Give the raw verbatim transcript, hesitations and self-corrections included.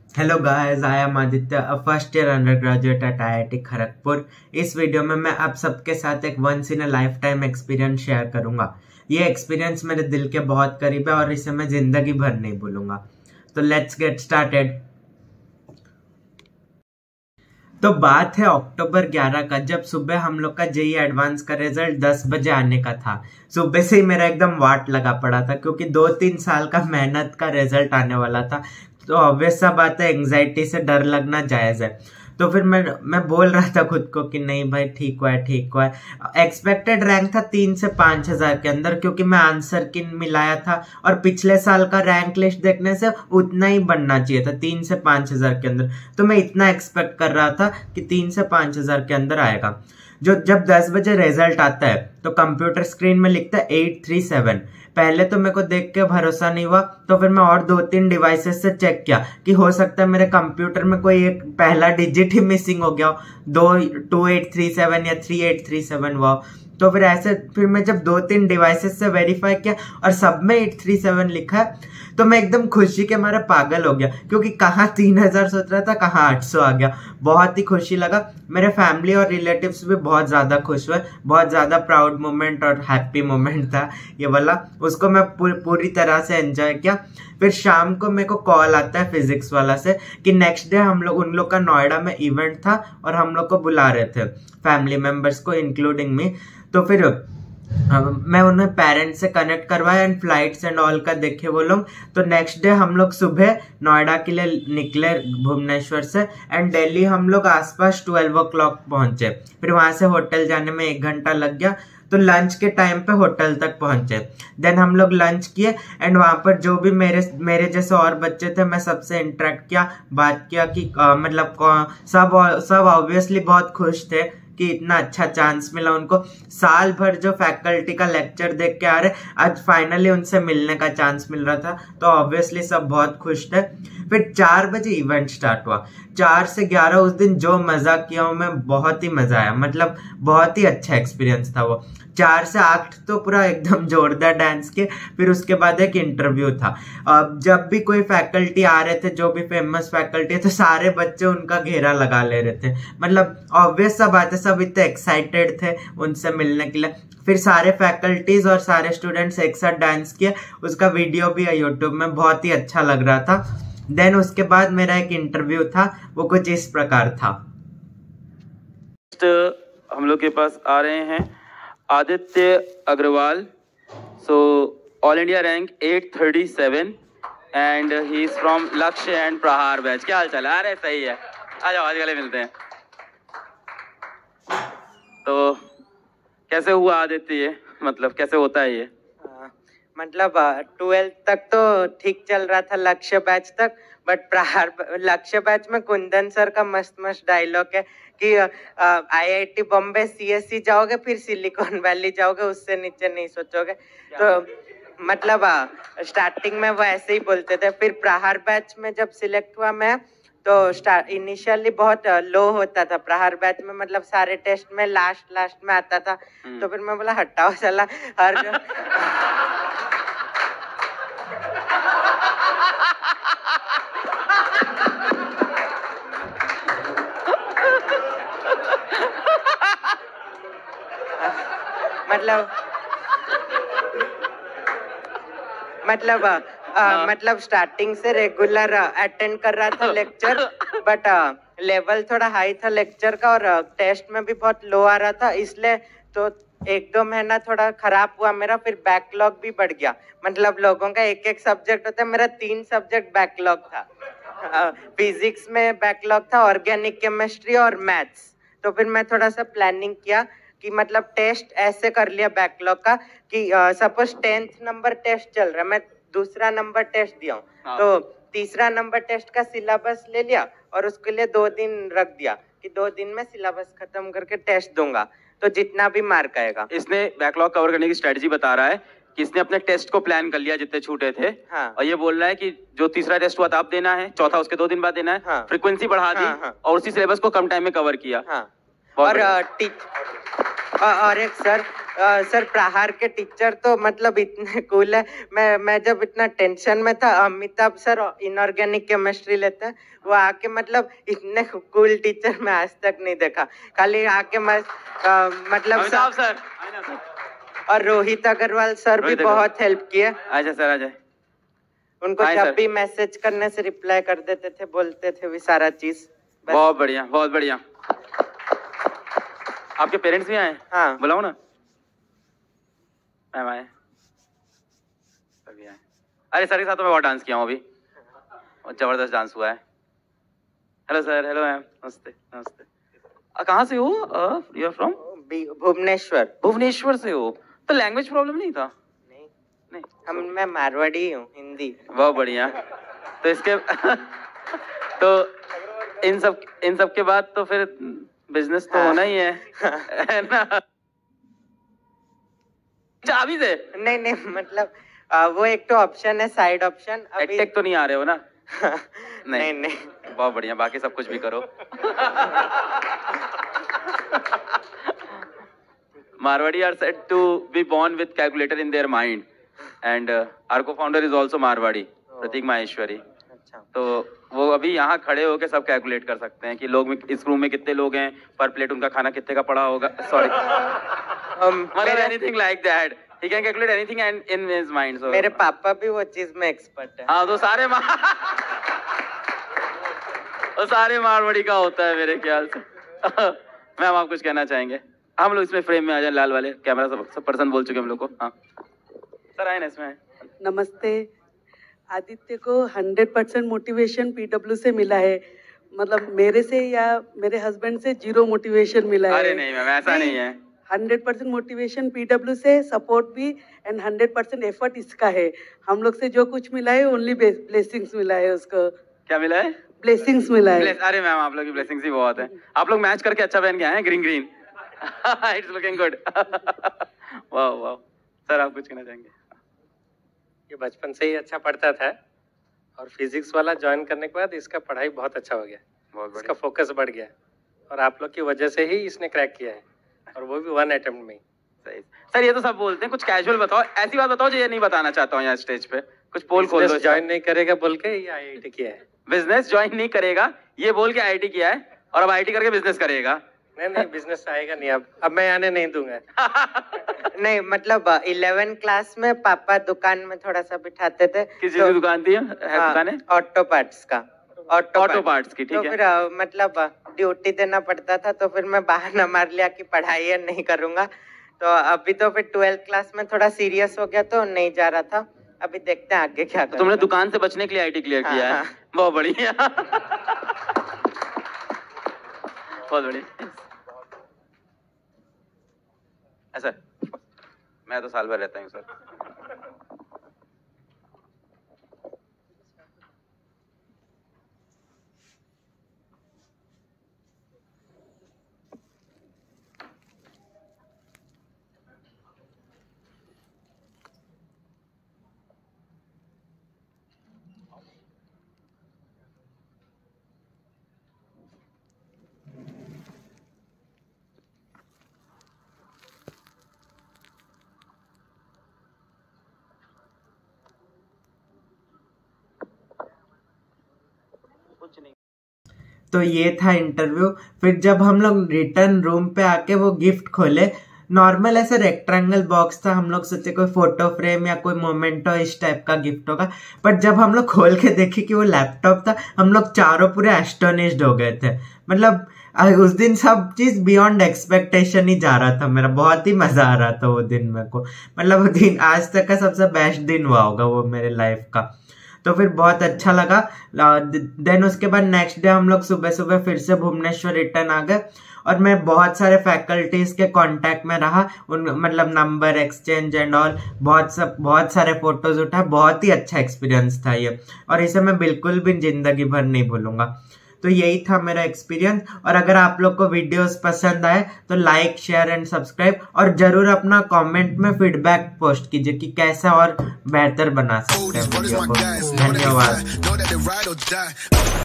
Hello guys, I am Aditya, a first year under graduate at I I T Kharagpur. इस video में मैं आप सबके साथ एक once in a lifetime experience शेयर करूंगा। ये एक्सपीरियंस मेरे दिल के बहुत करीब है और इसे मैं जिंदगी भर नहीं भूलूंगा। तो लेट्स गेट स्टार्टेड। तो बात है अक्टूबर ग्यारह का, जब सुबह हम लोग का जेई एडवांस का रिजल्ट दस बजे आने का था। सुबह से ही मेरा एकदम वाट लगा पड़ा था क्योंकि दो तीन साल का मेहनत का रिजल्ट आने वाला था। तो ऑब्वियस सा बात है, एंग्जाइटी से डर लगना जायज है। तो फिर मैं मैं बोल रहा था खुद को कि नहीं भाई, ठीक हुआ है ठीक हुआ है। एक्सपेक्टेड रैंक था तीन से पांच हजार के अंदर, क्योंकि मैं आंसर की मिलाया था और पिछले साल का रैंक लिस्ट देखने से उतना ही बनना चाहिए था, तीन से पांच हजार के अंदर। तो मैं इतना एक्सपेक्ट कर रहा था कि तीन से पांच हजार के अंदर आएगा। जो जब दस बजे रिजल्ट आता है तो कंप्यूटर स्क्रीन में लिखता है एट थ्री सेवन। पहले तो मेरे को देख के भरोसा नहीं हुआ, तो फिर मैं और दो तीन डिवाइसेस से चेक किया कि हो सकता है मेरे कंप्यूटर में कोई एक पहला डिजिट ही मिसिंग हो गया हो, दो टू एट थ्री सेवन या थ्री एट थ्री सेवन हुआ। तो फिर ऐसे फिर मैं जब दो तीन डिवाइसेस से वेरीफाई किया और सब में एट थ्री सेवन लिखा है, तो मैं एकदम खुशी के मारे पागल हो गया, क्योंकि कहाँ तीन हजार सोच रहा था, कहाँ आठ सौ आ गया। बहुत ही खुशी लगा। मेरे फैमिली और रिलेटिव्स भी बहुत ज्यादा खुश हुए। बहुत ज्यादा प्राउड मोमेंट और हैप्पी मोमेंट था ये वाला। उसको मैं पूर, पूरी तरह से एंजॉय किया। फिर शाम को मेरे को कॉल आता है फिजिक्स वाला से कि नेक्स्ट डे हम लोग उन लोग का नोएडा में इवेंट था और हम लोग को बुला रहे थे, फैमिली मेंबर्स को इंक्लूडिंग मी। तो फिर मैं उन्हें पेरेंट्स से कनेक्ट करवाया एंड फ्लाइट्स एंड ऑल का देखे वो लोग। तो नेक्स्ट डे हम लोग सुबह नोएडा के लिए निकले भुवनेश्वर से, एंड दिल्ली हम लोग आसपास ट्वेल्व ओ क्लॉक पहुंचे। फिर वहां से होटल जाने में एक घंटा लग गया। तो लंच के टाइम पे होटल तक पहुंचे। देन हम लोग लंच किए एंड वहां पर जो भी मेरे मेरे जैसे और बच्चे थे, मैं सबसे इंटरेक्ट किया, बात किया कि आ, मतलब सब सब ऑब्वियसली बहुत खुश थे कि इतना अच्छा चांस मिला उनको। साल भर जो फैकल्टी का लेक्चर देख के आ रहे, आज फाइनली उनसे मिलने का चांस मिल रहा था। तो ऑब्वियसली सब बहुत खुश थे। फिर चार बजे इवेंट स्टार्ट हुआ। चार से ग्यारह उस दिन जो मजा किया हूं मैं, बहुत ही मजा आया। मतलब बहुत ही अच्छा एक्सपीरियंस था वो। चार से आठ तो पूरा एकदम जोरदार डांस के। फिर उसके बाद एक इंटरव्यू था। अब जब भी कोई फैकल्टी आ रहे थे, जो भी फेमस फैकल्टी, तो सारे बच्चे उनका घेरा लगा ले रहे थे। मतलब ऑब्वियस सा बात है, सब इतने एक्साइटेड थे उनसे मिलने के लिए। फिर सारे फैकल्टीज और सारे स्टूडेंट्स एक साथ डांस किए। उसका वीडियो भी है यूट्यूब में, बहुत ही अच्छा लग रहा था। देन उसके बाद मेरा एक इंटरव्यू था, वो कुछ इस प्रकार था। हम लोग के पास आ रहे हैं Aditya Agrawal. So all India rank eight thirty seven and he is from Lakshya and Prahar batch. क्या हाल चाल है? अरे सही है, आ जाओ, आज गले मिलते हैं। तो कैसे हुआ आदित्य ये, मतलब कैसे होता है ये? मतलब ट्वेल्थ तक तो ठीक चल रहा था, लक्ष्य बैच तक। बट प्रहार लक्ष्य बैच में कुंदन सर का मस्त मस्त डायलॉग है कि I I T Bombay C S C जाओगे, फिर सिलिकॉन वैली जाओगे, उससे नीचे नहीं सोचोगे। तो मतलब स्टार्टिंग में वो ऐसे ही बोलते थे। फिर प्रहार बैच में जब सिलेक्ट हुआ मैं, तो स्टार्ट इनिशियली बहुत लो होता था प्रहार बैच में। मतलब सारे टेस्ट में लास्ट लास्ट में आता था। तो फिर मैं बोला हटाओ साला, हर जो मतलब मतलब आ, मतलब स्टार्टिंग से रेगुलर अटेंड कर रहा था लेक्चर, बट लेवल थोड़ा हाई था लेक्चर का और टेस्ट में भी बहुत लो आ रहा था, इसलिए तो एक दो महीना थोड़ा खराब हुआ मेरा। फिर बैकलॉग भी बढ़ गया। मतलब लोगों का एक एक सब्जेक्ट होता है, मेरा तीन सब्जेक्ट बैकलॉग था। फिजिक्स में बैकलॉग था, ऑर्गेनिक केमिस्ट्री और मैथ्स। तो फिर मैं थोड़ा सा प्लानिंग किया कि मतलब टेस्ट ऐसे कर लिया बैकलॉग का कि सपोज टेंथ नंबर टेस्ट चल रहा है, मैं दूसरा नंबर टेस्ट दिया हूँ, हाँ। तो तीसरा नंबर टेस्ट का सिलेबस ले लिया और उसके लिए दो दिन रख दिया कि दो दिन में सिलेबस खत्म करके टेस्ट दूंगा, तो जितना भी मार्क आएगा। इसने बैकलॉग कवर करने की स्ट्रेटजी बता रहा है कि इसने अपने टेस्ट को प्लान कर लिया जितने छूटे थे, हाँ। और ये बोल रहा है कि जो तीसरा टेस्ट हुआ था अब देना है, चौथा उसके दो दिन बाद देना है, हाँ। फ्रीक्वेंसी बढ़ा दी, हाँ, हाँ। और उसी सिलेबस को कम टाइम में कवर किया, हाँ। और और एक सर सर प्रहार के टीचर तो मतलब इतने कूल है। मैं मैं जब इतना टेंशन में था, अमिताभ सर इनऑर्गेनिक केमिस्ट्री लेते हैं, वो आके मतलब इतने कूल टीचर मैं आज तक नहीं देखा। खाली आके मैं आ, मतलब अमिताभ सर और रोहित अग्रवाल सर भी बहुत हेल्प किए। अच्छा सर, आ जाए। उनको जब भी मैसेज करने से रिप्लाई कर देते थे, बोलते थे भी सारा चीज। बहुत बढ़िया, बहुत बढ़िया। आपके पेरेंट्स भी आए? हाँ, बुलाओ ना। मैम आए, सभी आए। अरे सर के साथ तो मैं बहुत डांस किया हूँ अभी, और जबरदस्त डांस हुआ है। हेलो सर, हेलो मैम, नमस्ते नमस्ते। कहाँ से हो? You are from? Bhubaneswar. Bhubaneswar से हो, तो लैंग्वेज प्रॉब्लम नहीं था? नहीं नहीं, हम मैं मारवाड़ी हूँ, हिंदी। बहुत बढ़िया। तो इसके तो इन सब इन सब के बाद तो फिर बिजनेस तो हाँ। होना ही है, है ना? चाबी से? नहीं नहीं, मतलब आ, वो एक तो ऑप्शन है, साइड ऑप्शन। अभी तो नहीं आ रहे हो ना? नहीं नहीं, नहीं। बहुत बढ़िया, बाकी सब कुछ भी करो। Marwadi are said to be born with calculator in their mind, and uh, our co-founder is also Marwadi, प्रतीक माहेश्वरी। अच्छा। तो वो अभी यहाँ खड़े होके सब कैलकुलेट कर सकते हैं कि लोग में, इस रूम में कितने लोग हैं, पर प्लेट उनका खाना कितने का पड़ा होगा। सॉरी, मतलब anything like that, he can calculate anything and in his mind. So मेरे पापा भी वो चीज में एक्सपर्ट है। हाँ, तो सारे मार वो सारे मारवाड़ी का होता है मेरे ख्याल से। मैम आप कुछ कहना चाहेंगे? हम लोग इसमें फ्रेम में आ जाए, लाल वाले कैमरा, सब सब पर्सन बोल चुके हम लोग को। हाँ सर, आए ना इसमें। नमस्ते। आदित्य को हंड्रेड परसेंट मोटिवेशन पीडब्ल्यू से मिला है, मतलब मेरे से या मेरे हस्बैंड से जीरो मोटिवेशन मिला है। अरे नहीं मैम, ऐसा नहीं है। हंड्रेड परसेंट मोटिवेशन पीडब्ल्यू से, सपोर्ट भी, एंड हंड्रेड परसेंट एफर्ट इसका है। हम लोग से जो कुछ मिला है ओनली ब्लेसिंग्स मिला है उसको। क्या मिला है? ब्लेसिंग्स मिला है। अरे मैम आप लोग की ब्लेसिंग्स ही बहुत है। आप लोग मैच करके अच्छा पहन के आए हैं, green green. It's looking good. वाह वाह। सर आप कुछ कहना चाहेंगे? ये बचपन से ही अच्छा पढ़ता था, और फिजिक्स वाला ज्वाइन करने के बाद इसका पढ़ाई बहुत अच्छा हो गया, बहुत इसका फोकस बढ़ गया, और आप लोग की वजह से ही इसने क्रैक किया है, और वो भी वन अटेम्प्ट में। सही सर, ये तो सब बोलते हैं, कुछ कैजुअल बताओ, ऐसी बात बताओ जो ये नहीं बताना चाहता हूँ यहाँ स्टेज पे। कुछ पोल खोल दो। ज्वाइन नहीं करेगा बोल के ये आई आई टी किया है। बिजनेस ज्वाइन नहीं करेगा ये बोल के आई आई टी किया है, और अब आई आई टी करके बिजनेस करेगा। नहीं नहीं, बिजनेस आएगा नहीं, अब अब मैं आने नहीं दूंगा। नहीं मतलब इलेवन क्लास में पापा दुकान में थोड़ा सा बिठाते थे। किसी की दुकान थी? दुकान है ऑटो पार्ट्स का। ऑटो ऑटो पार्ट्स की, ठीक तो है। फिर अ, मतलब ड्यूटी देना पड़ता था, तो फिर मैं बहाना मार लिया कि पढ़ाई है नहीं करूंगा। तो अभी तो फिर ट्वेल्थ क्लास में थोड़ा सीरियस हो गया तो नहीं जा रहा था। अभी देखते हैं आगे क्या। तो तुमने दुकान से बचने के लिए आई आई टी क्लियर किया है। बहुत बढ़िया, बहुत बढ़िया। सर मैं तो साल भर रहता हूँ सर। तो ये था इंटरव्यू। फिर जब हम लोग रिटर्न रूम पे आके वो गिफ्ट खोले, नॉर्मल ऐसे रेक्टेंगल बॉक्स था, हम लोग सोचे कोई फोटो फ्रेम या कोई मोमेंटो इस टाइप का गिफ्ट होगा, बट जब हम लोग खोल के देखे कि वो लैपटॉप था, हम लोग चारों पूरे एस्टोनिश्ड हो गए थे। मतलब उस दिन सब चीज बियॉन्ड एक्सपेक्टेशन ही जा रहा था मेरा, बहुत ही मजा आ रहा था वो दिन मेरे को। मतलब वो दिन आज तक का सबसे बेस्ट दिन हुआ होगा वो मेरे लाइफ का। तो फिर बहुत अच्छा लगा। देन उसके बाद नेक्स्ट डे हम लोग सुबह सुबह फिर से भुवनेश्वर रिटर्न आ गए, और मैं बहुत सारे फैकल्टीज के कांटेक्ट में रहा, उन मतलब नंबर एक्सचेंज एंड ऑल, बहुत सब बहुत सारे फोटोज उठाए। बहुत ही अच्छा एक्सपीरियंस था ये, और इसे मैं बिल्कुल भी जिंदगी भर नहीं भूलूंगा। तो यही था मेरा एक्सपीरियंस। और अगर आप लोग को वीडियोस पसंद आए तो लाइक शेयर एंड सब्सक्राइब, और जरूर अपना कमेंट में फीडबैक पोस्ट कीजिए कि कैसा और बेहतर बना सकते हैं वीडियो को। धन्यवाद।